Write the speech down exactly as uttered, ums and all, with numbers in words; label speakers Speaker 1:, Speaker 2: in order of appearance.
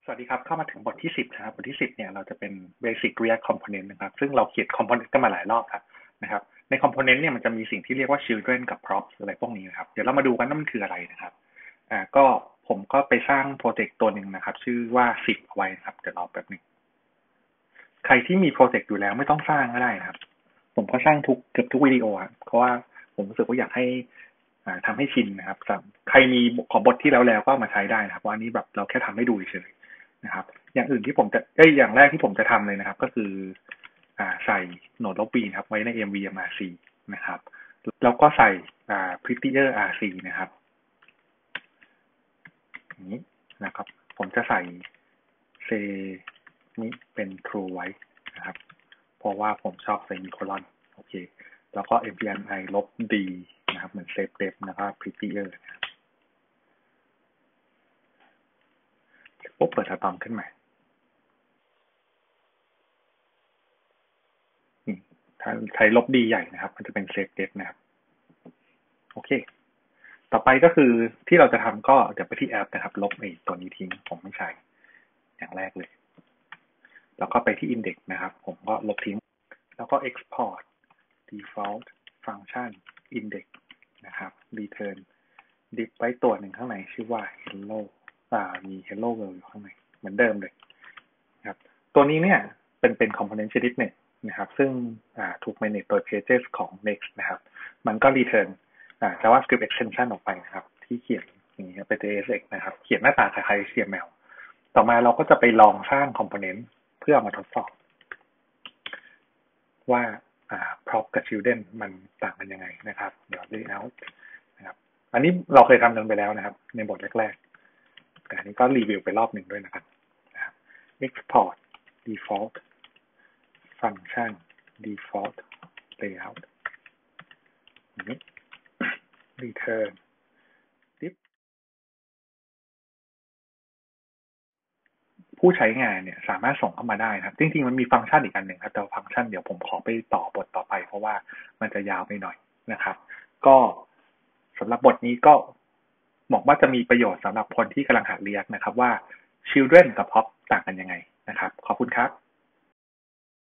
Speaker 1: สวัสดีครับเข้ามาถึงบทที่สิบนะครับบทที่สิบเนี่ยเราจะเป็น Basic React Component นะครับซึ่งเราเขียน Component กันมาหลายรอบครับนะครับใน Component เนี่ยมันจะมีสิ่งที่เรียกว่า Children กับ Props อะไรพวกนี้นะครับเดี๋ยวเรามาดูกันว่ามันคืออะไรนะครับอ่าก็ผมก็ไปสร้างโปรเจกต์ตัวหนึ่งนะครับชื่อว่าสิบเอาไว้นะครับเดี๋ยวรอแป๊บหนึงใครที่มีโปรเจกต์อยู่แล้วไม่ต้องสร้างก็ได้นะครับผมก็สร้างทุกเกือบทุกวิดีโอครับเพราะว่าผมรู้สึกว่าอยากให้อ่าทำให้ชินนะครับใครมีของบทที่แล้วแล้วก็มาใช้ได้นะครับเพราะอันนี้แบบเราแค่ทำให้ดูเฉย นะครับอย่างอื่นที่ผมจะเอ้ยอย่างแรกที่ผมจะทำเลยนะครับก็คืออ่าใส่โหนดลบ b ครับไว้ใน เอ็ม วี เอ็ม อาร์ ซี นะครับแล้วก็ใส่อ่า prettier อาร์ ซี นะครับอย่างนี้นะครับผมจะใส่ say นี้เป็น true ไว้นะครับเพราะว่าผมชอบเซมิโคลอนโอเคแล้วก็ mpi ลบ d นะครับเหมือน save def นะครับ prettier นะครับปุ๊บเปิดอะตอมขึ้นมาถ้าใช้ลบ d ใหญ่นะครับมันจะเป็น save def นะครับโอเคต่อไปก็คือที่เราจะทำก็เดี๋ยวไปที่แอปนะครับลบไอ้ตัวนี้ทิ้งผมไม่ใช้อย่างแรกเลยแล้วก็ไปที่ index นะครับผมก็ลบทิ้งแล้วก็ export default function index นะครับ return div ไว้ตัวหนึ่งข้างในชื่อว่า hello อ่ามี hello world อยู่ข้างในเหมือนเดิมเลยครับตัวนี้เนี่ยเป็นเป็น component ชนิดหนึ่งนะครับซึ่งถูก manage โดย pages ของ next นะครับมันก็ return JavaScript extension ออกไปนะครับที่เขียนอย่างนี้เป็น เจ เอส เอ็กซ์ นะครับเขียนหน้าตาคล้ายๆ เอช ที เอ็ม แอล ต่อมาเราก็จะไปลองสร้าง component เพื่อมาทดสอบว่า prop กับ children มันต่างกันยังไงนะครับเดี๋ยว layout นะครับอันนี้เราเคยทำกันไปแล้วนะครับในบทแรกๆแต่อันนี้ก็รีวิวไปรอบหนึ่งด้วยนะครับ export default function default layout นี้ return div ผู้ใช้งานเนี่ยสามารถส่งเข้ามาได้นะครับจริงๆมันมีฟังก์ชันอีกอันหนึ่งครับแต่ฟังก์ชันเดี๋ยวผมขอไปต่อบทต่อไปเพราะว่ามันจะยาวไปหน่อยนะครับก็สำหรับบทนี้ก็บอกว่าจะมีประโยชน์สำหรับคนที่กำลังหัดเรียนนะครับว่า children กับ pop ต่างกันยังไงนะครับขอบคุณครับ